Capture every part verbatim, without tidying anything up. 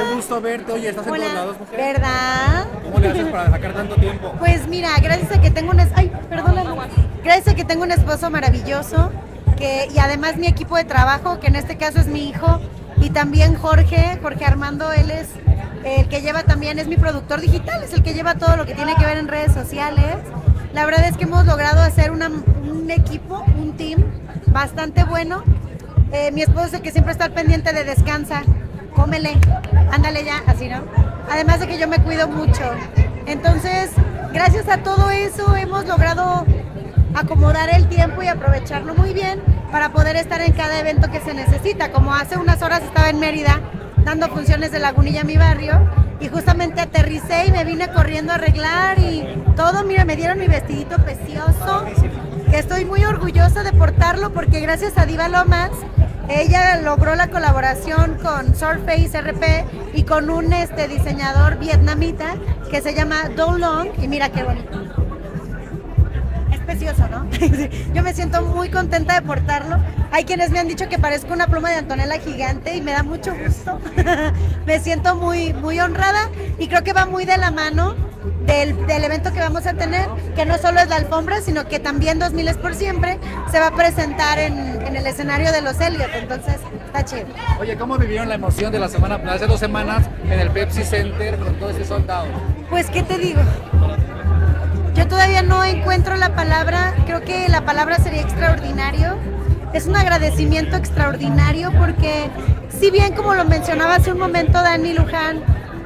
Qué gusto verte. Oye, estás en Hola. todos lados, mujer. ¿Verdad? ¿Cómo le haces para sacar tanto tiempo? Pues mira, gracias a que tengo un es- ay, perdóname. Gracias a que tengo un esposo maravilloso que y además mi equipo de trabajo, que en este caso es mi hijo, y también Jorge, Jorge Armando, él es el que lleva también, es mi productor digital, es el que lleva todo lo que tiene que ver en redes sociales. La verdad es que hemos logrado hacer una- un equipo, un team bastante bueno. Eh, mi esposo es el que siempre está al pendiente de descansa, cómele, ándale ya, así, ¿no? Además de que yo me cuido mucho. Entonces, gracias a todo eso hemos logrado acomodar el tiempo y aprovecharlo muy bien para poder estar en cada evento que se necesita. Como hace unas horas estaba en Mérida dando funciones de Lagunilla, mi barrio, y justamente aterricé y me vine corriendo a arreglar y todo, mira, me dieron mi vestidito precioso, que estoy muy orgullosa de portarlo porque gracias a Diva Lomas, ella logró la colaboración con Surface R P y con un este, diseñador vietnamita que se llama Do Long, y mira qué bonito. Es precioso, ¿no? Yo me siento muy contenta de portarlo. Hay quienes me han dicho que parezco una pluma de Antonella gigante y me da mucho gusto. Me siento muy, muy honrada y creo que va muy de la mano del, del evento que vamos a tener, que no solo es la alfombra, sino que también dos mil es por siempre se va a presentar en, en el escenario de los Elliot, entonces está chido. Oye, ¿cómo vivieron la emoción de la semana, hace dos semanas en el Pepsi Center con todo ese soldado? Pues, ¿qué te digo? Yo todavía no encuentro la palabra, creo que la palabra sería extraordinario. Es un agradecimiento extraordinario porque, si bien como lo mencionaba hace un momento Dani Luján,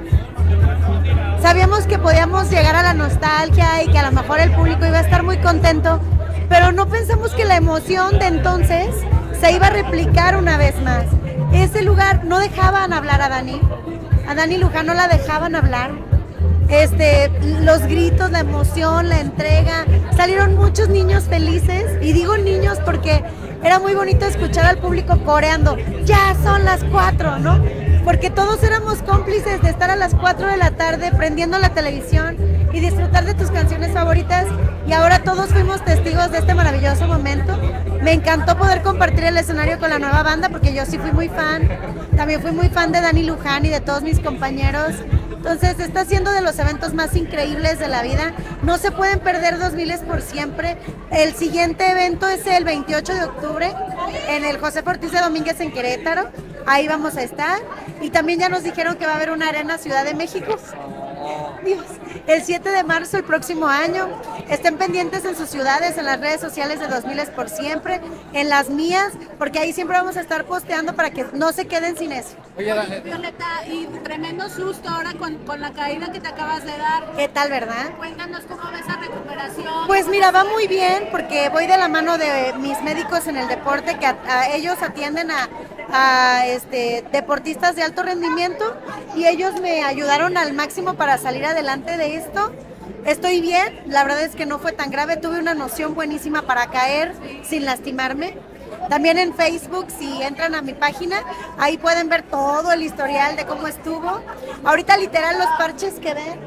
sabíamos que podíamos llegar a la nostalgia y que a lo mejor el público iba a estar muy contento, pero no pensamos que la emoción de entonces se iba a replicar una vez más. Ese lugar no dejaban hablar a Dani, a Dani Luján no la dejaban hablar. Este, los gritos, la emoción, la entrega, salieron muchos niños felices, y digo niños porque era muy bonito escuchar al público coreando, ya son las cuatro, ¿no? Porque todos éramos cómplices de estar a las cuatro de la tarde prendiendo la televisión y disfrutar de tus canciones favoritas, y ahora todos fuimos testigos de este maravilloso momento. Me encantó poder compartir el escenario con la nueva banda porque yo sí fui muy fan, también fui muy fan de Dani Luján y de todos mis compañeros. Entonces está siendo de los eventos más increíbles de la vida. No se pueden perder dos mil es por siempre. El siguiente evento es el veintiocho de octubre en el José Ortiz de Domínguez en Querétaro. Ahí vamos a estar. Y también ya nos dijeron que va a haber una arena Ciudad de México. Dios, el siete de marzo el próximo año. Estén pendientes en sus ciudades, en las redes sociales de dos mil es por siempre, en las mías, porque ahí siempre vamos a estar posteando para que no se queden sin eso. Oye, Dani, Violeta, y tremendo susto ahora con, con la caída que te acabas de dar. ¿Qué tal, verdad? Cuéntanos cómo ves esa recuperación. Pues mira, va muy bien porque voy de la mano de mis médicos en el deporte, que a, a ellos atienden a, a este, deportistas de alto rendimiento, y ellos me ayudaron al máximo para salir adelante de esto. Estoy bien, la verdad es que no fue tan grave, tuve una noción buenísima para caer sin lastimarme. También en Facebook, si entran a mi página, ahí pueden ver todo el historial de cómo estuvo. Ahorita literal los parches que ven,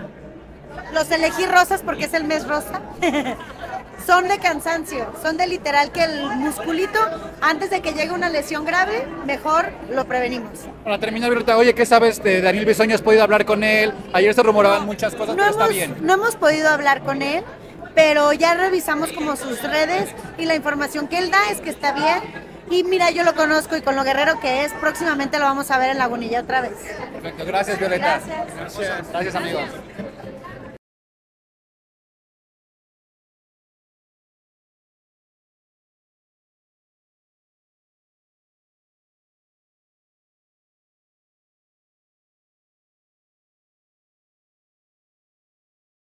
los elegí rosas porque es el mes rosa. Son de cansancio, son de literal que el musculito, antes de que llegue una lesión grave, mejor lo prevenimos. para terminar, Violeta, oye, ¿qué sabes de Daniel Bisoño? ¿Has podido hablar con él? Ayer se rumoraban muchas cosas, No pero está hemos, bien. no hemos podido hablar con él, pero ya revisamos como sus redes y la información que él da es que está bien. Y mira, yo lo conozco y con lo guerrero que es, próximamente lo vamos a ver en Lagunilla otra vez. Perfecto, gracias, Violeta. Gracias. Gracias, gracias amigos.